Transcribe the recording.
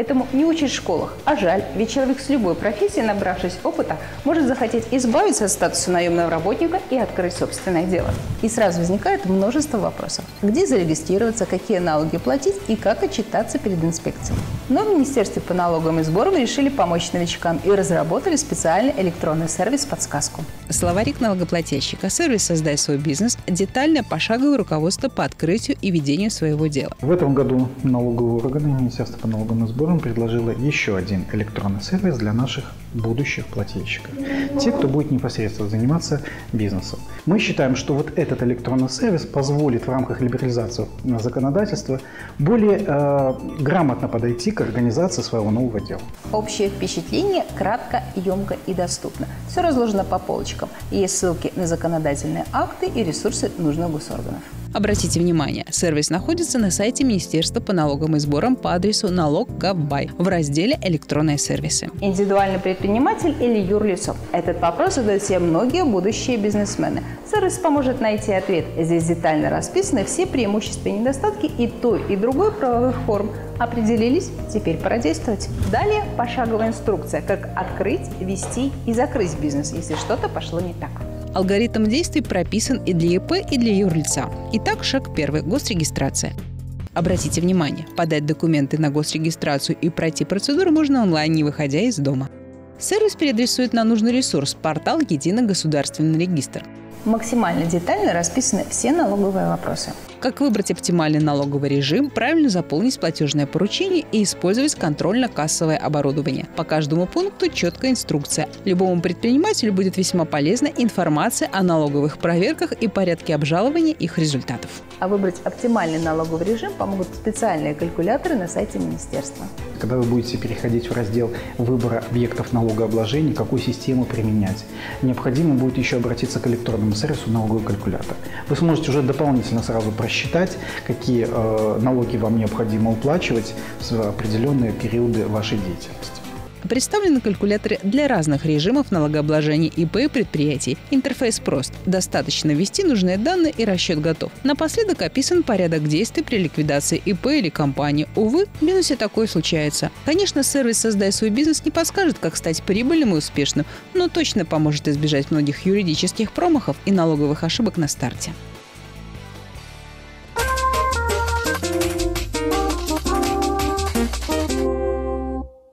Этому не учат в школах. А жаль, ведь человек с любой профессией, набравшись опыта, может захотеть избавиться от статуса наемного работника и открыть собственное дело. И сразу возникает множество вопросов. Где зарегистрироваться, какие налоги платить и как отчитаться перед инспекцией. Но в Министерстве по налогам и сборам решили помочь новичкам и разработали специальный электронный сервис-подсказку. Словарик налогоплательщика, сервис «Создай свой бизнес», детальное пошаговое руководство по открытию и ведению своего дела. В этом году налоговые органы Министерства по налогам и сборам предложило еще один электронный сервис для наших будущих плательщиков. Те, кто будет непосредственно заниматься бизнесом. Мы считаем, что вот этот электронный сервис позволит в рамках либерализации законодательства более грамотно подойти к организации своего нового дела. Общее впечатление кратко, емко и доступно. Все разложено по полочкам. Есть ссылки на законодательные акты и ресурсы нужных госорганов. Обратите внимание, сервис находится на сайте Министерства по налогам и сборам по адресу налог.gov.by в разделе «Электронные сервисы». Индивидуальный предприниматель или юрлицо? Этот вопрос задают все многие будущие бизнесмены. Сервис поможет найти ответ. Здесь детально расписаны все преимущества и недостатки и той, и другой правовых форм. Определились? Теперь пора действовать. Далее пошаговая инструкция, как открыть, вести и закрыть бизнес, если что-то пошло не так. Алгоритм действий прописан и для ИП, и для юрлица. Итак, шаг первый – госрегистрация. Обратите внимание, подать документы на госрегистрацию и пройти процедуру можно онлайн, не выходя из дома. Сервис переадресует на нужный ресурс – портал «Единый государственный регистр». Максимально детально расписаны все налоговые вопросы. Как выбрать оптимальный налоговый режим, правильно заполнить платежное поручение и использовать контрольно-кассовое оборудование. По каждому пункту четкая инструкция. Любому предпринимателю будет весьма полезна информация о налоговых проверках и порядке обжалования их результатов. А выбрать оптимальный налоговый режим помогут специальные калькуляторы на сайте министерства. Когда вы будете переходить в раздел выбора объектов налогообложения, какую систему применять, необходимо будет еще обратиться к электронному сервису налоговый калькулятор. Вы сможете уже дополнительно сразу просчитать, какие налоги вам необходимо уплачивать в определенные периоды вашей деятельности. Представлены калькуляторы для разных режимов налогообложения ИП и предприятий. Интерфейс прост. Достаточно ввести нужные данные и расчет готов. Напоследок описан порядок действий при ликвидации ИП или компании. Увы, в бизнесе такое случается. Конечно, сервис «Создай свой бизнес» не подскажет, как стать прибыльным и успешным, но точно поможет избежать многих юридических промахов и налоговых ошибок на старте.